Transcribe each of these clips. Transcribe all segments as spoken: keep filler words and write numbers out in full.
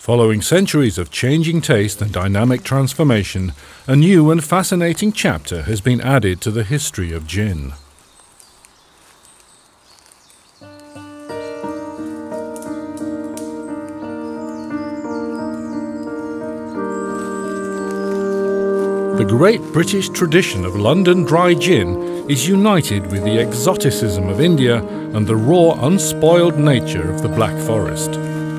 Following centuries of changing taste and dynamic transformation, a new and fascinating chapter has been added to the history of gin. The great British tradition of London dry gin is united with the exoticism of India and the raw, unspoiled nature of the Black Forest.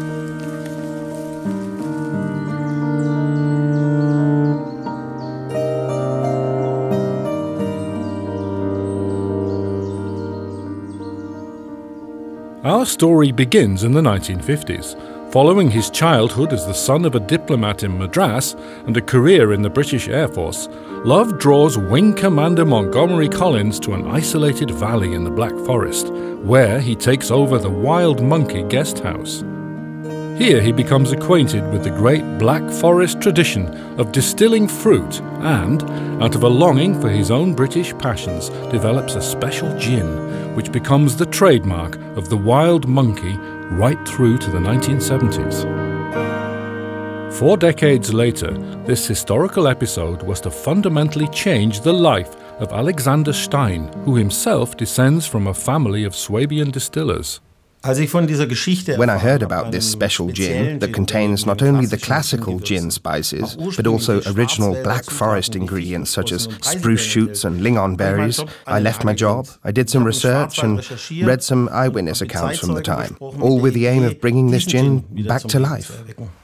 Our story begins in the nineteen fifties. Following his childhood as the son of a diplomat in Madras and a career in the British Air Force, Love draws Wing Commander Montgomery Collins to an isolated valley in the Black Forest, where he takes over the Wild Monkey Guest House. Here he becomes acquainted with the great Black Forest tradition of distilling fruit and, out of a longing for his own British passions, develops a special gin, which becomes the trademark of the Wild Monkey right through to the nineteen seventies. Four decades later, this historical episode was to fundamentally change the life of Alexander Stein, who himself descends from a family of Swabian distillers. When I heard about this special gin that contains not only the classical gin spices, but also original Black Forest ingredients such as spruce shoots and lingonberries, I left my job, I did some research and read some eyewitness accounts from the time, all with the aim of bringing this gin back to life.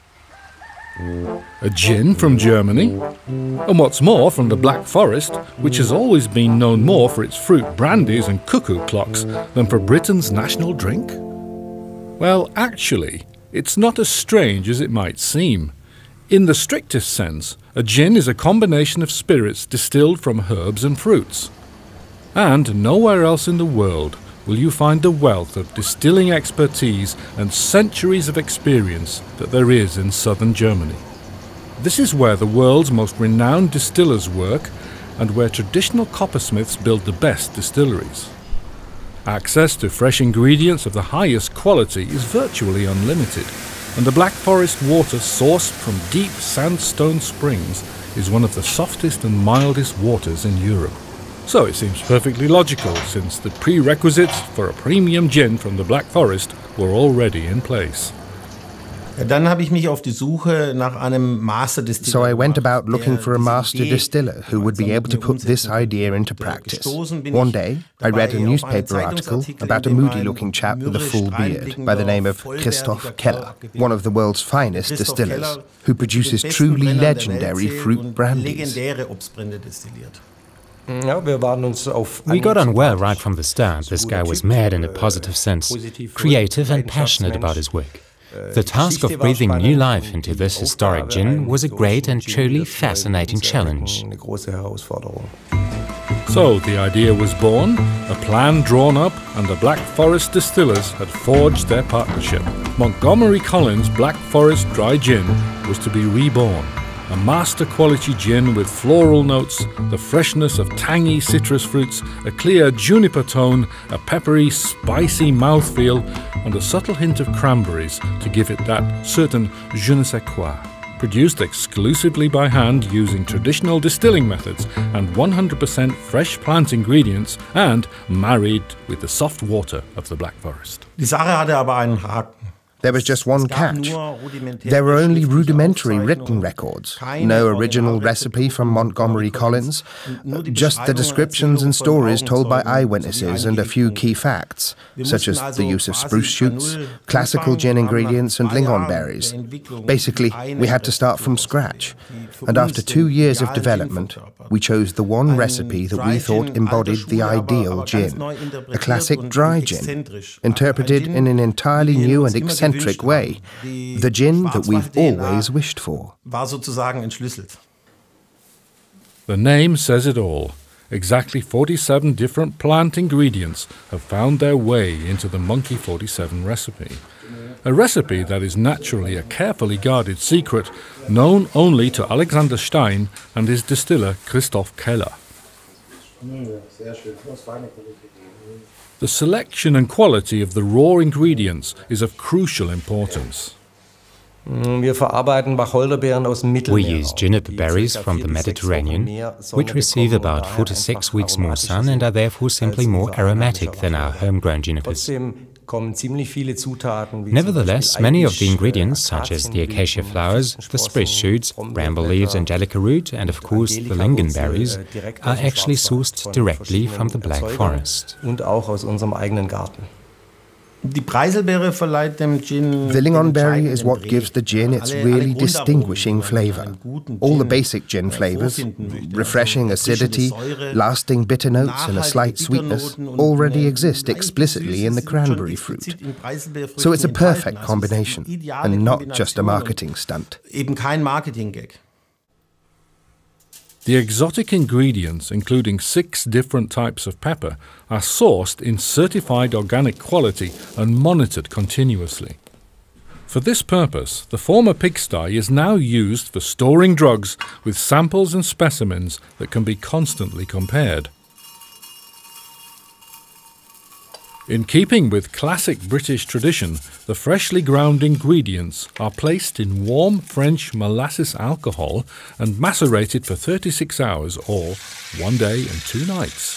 A gin from Germany? And what's more, from the Black Forest, which has always been known more for its fruit brandies and cuckoo clocks than for Britain's national drink? Well, actually, it's not as strange as it might seem. In the strictest sense, a gin is a combination of spirits distilled from herbs and fruits. And nowhere else in the world will you find the wealth of distilling expertise and centuries of experience that there is in southern Germany. This is where the world's most renowned distillers work and where traditional coppersmiths build the best distilleries. Access to fresh ingredients of the highest quality is virtually unlimited, and the Black Forest water sourced from deep sandstone springs is one of the softest and mildest waters in Europe. So it seems perfectly logical, since the prerequisites for a premium gin from the Black Forest were already in place. So I went about looking for a master distiller who would be able to put this idea into practice. One day, I read a newspaper article about a moody-looking chap with a full beard by the name of Christoph Keller, one of the world's finest distillers, who produces truly legendary fruit brandies. We got on well right from the start. This guy was mad in a positive sense, creative and passionate about his work. The task of breathing new life into this historic gin was a great and truly fascinating challenge. So the idea was born, a plan drawn up, and the Black Forest distillers had forged their partnership. Montgomery Collins Black Forest Dry Gin was to be reborn. A master quality gin with floral notes, the freshness of tangy citrus fruits, a clear juniper tone, a peppery, spicy mouthfeel, and a subtle hint of cranberries to give it that certain je ne sais quoi. Produced exclusively by hand using traditional distilling methods and one hundred percent fresh plant ingredients, and married with the soft water of the Black Forest. Die Sache hatte aber einen Haken. There was just one catch. There were only rudimentary written records, no original recipe from Montgomery Collins, just the descriptions and stories told by eyewitnesses and a few key facts, such as the use of spruce shoots, classical gin ingredients and lingonberries. Basically, we had to start from scratch. And after two years of development, we chose the one recipe that we thought embodied the ideal gin, a classic dry gin, interpreted in an entirely new and eccentric way, the gin that we've always wished for. The name says it all. Exactly forty-seven different plant ingredients have found their way into the Monkey forty-seven recipe. A recipe that is naturally a carefully guarded secret, known only to Alexander Stein and his distiller Christoph Keller. The selection and quality of the raw ingredients is of crucial importance. We use juniper berries from the Mediterranean, which receive about four to six weeks more sun and are therefore simply more aromatic than our homegrown junipers. Nevertheless, many of the ingredients, such as the acacia flowers, the spruce shoots, bramble leaves, angelica root, and of course the lingonberries, are actually sourced directly from the Black Forest. The lingonberry is what gives the gin its really distinguishing flavour. All the basic gin flavours, refreshing acidity, lasting bitter notes and a slight sweetness, already exist explicitly in the cranberry fruit. So it's a perfect combination, and not just a marketing stunt. The exotic ingredients, including six different types of pepper, are sourced in certified organic quality and monitored continuously. For this purpose, the former pigsty is now used for storing drugs with samples and specimens that can be constantly compared. In keeping with classic British tradition, the freshly ground ingredients are placed in warm French molasses alcohol and macerated for thirty-six hours or one day and two nights.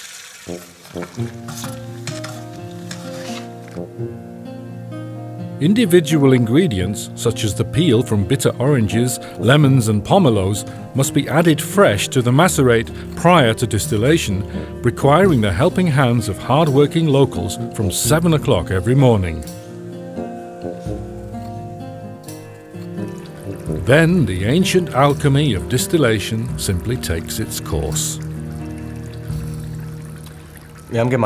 Individual ingredients, such as the peel from bitter oranges, lemons and pomelos, must be added fresh to the macerate prior to distillation, requiring the helping hands of hard-working locals from seven o'clock every morning. Then the ancient alchemy of distillation simply takes its course. Together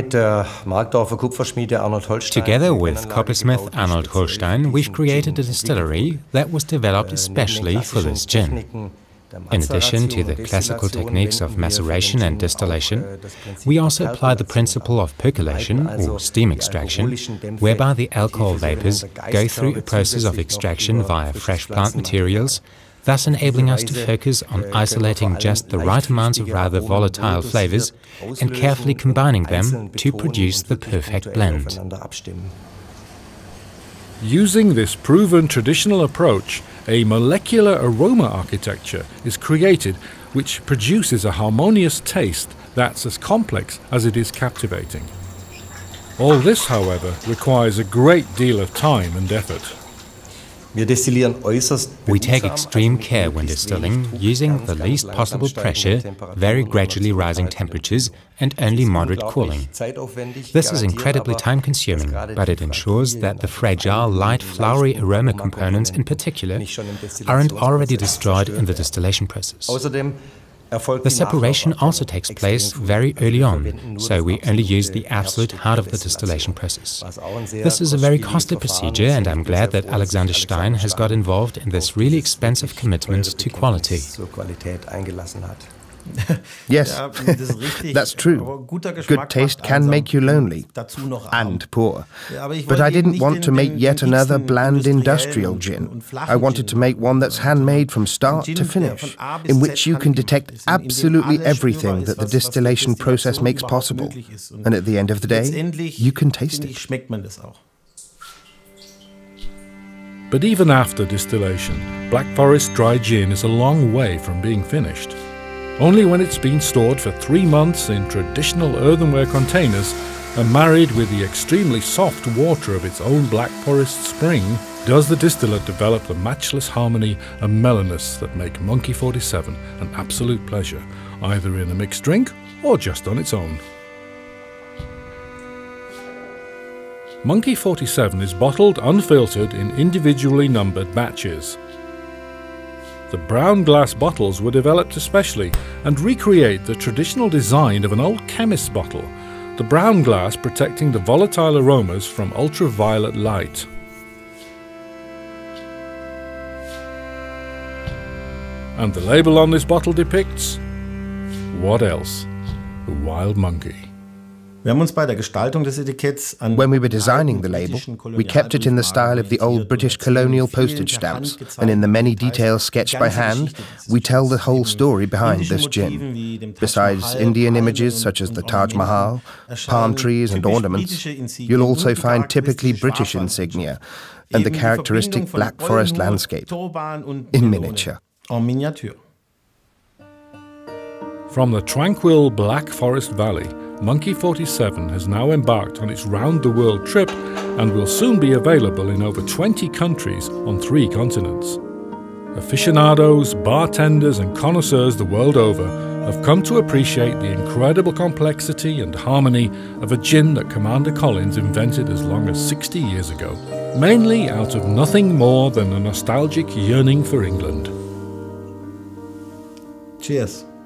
with coppersmith Arnold Holstein, we've created a distillery that was developed especially for this gin. In addition to the classical techniques of maceration and distillation, we also apply the principle of percolation or steam extraction, whereby the alcohol vapors go through a process of extraction via fresh plant materials, thus enabling us to focus on isolating just the right amounts of rather volatile flavors and carefully combining them to produce the perfect blend. Using this proven traditional approach, a molecular aroma architecture is created which produces a harmonious taste that's as complex as it is captivating. All this, however, requires a great deal of time and effort. We take extreme care when distilling, using the least possible pressure, very gradually rising temperatures, and only moderate cooling. This is incredibly time-consuming, but it ensures that the fragile, light, flowery aroma components in particular aren't already destroyed in the distillation process. The separation also takes place very early on, so we only use the absolute heart of the distillation process. This is a very costly procedure, and I'm glad that Alexander Stein has got involved in this really expensive commitment to quality. Yes, that's true. Good taste can make you lonely and poor. But I didn't want to make yet another bland industrial gin. I wanted to make one that's handmade from start to finish, in which you can detect absolutely everything that the distillation process makes possible. And at the end of the day, you can taste it. But even after distillation, Black Forest dry gin is a long way from being finished. Only when it's been stored for three months in traditional earthenware containers and married with the extremely soft water of its own Black Forest spring does the distillate develop the matchless harmony and mellowness that make Monkey forty-seven an absolute pleasure, either in a mixed drink or just on its own. Monkey forty-seven is bottled unfiltered in individually numbered batches. The brown glass bottles were developed especially and recreate the traditional design of an old chemist's bottle, the brown glass protecting the volatile aromas from ultraviolet light. And the label on this bottle depicts, what else? A wild monkey. When we were designing the label, we kept it in the style of the old British colonial postage stamps, and in the many details sketched by hand, we tell the whole story behind this gin. Besides Indian images such as the Taj Mahal, palm trees and ornaments, you'll also find typically British insignia, and the characteristic Black Forest landscape in miniature. From the tranquil Black Forest Valley, Monkey forty-seven has now embarked on its round-the-world trip and will soon be available in over twenty countries on three continents. Aficionados, bartenders and connoisseurs the world over have come to appreciate the incredible complexity and harmony of a gin that Commander Collins invented as long as sixty years ago, mainly out of nothing more than a nostalgic yearning for England. Cheers.